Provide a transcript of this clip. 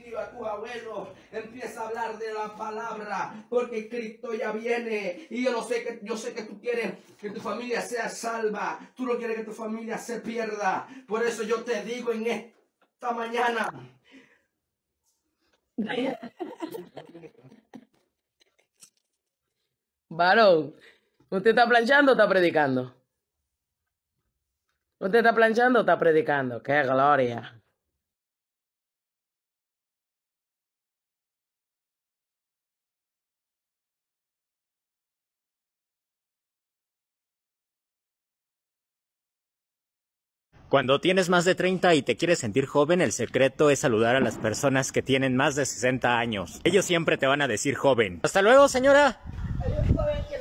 tíos, a tus abuelos. Empieza a hablar de la palabra, porque Cristo ya viene. Y yo sé que tú quieres que tu familia sea salva. Tú no quieres que tu familia se pierda. Por eso yo te digo en esta mañana. Varón, ¿usted está planchando o está predicando? ¿Usted está planchando o está predicando? ¡Qué gloria! Cuando tienes más de 30 y te quieres sentir joven, el secreto es saludar a las personas que tienen más de 60 años. Ellos siempre te van a decir joven. ¡Hasta luego, señora! Adiós, joven.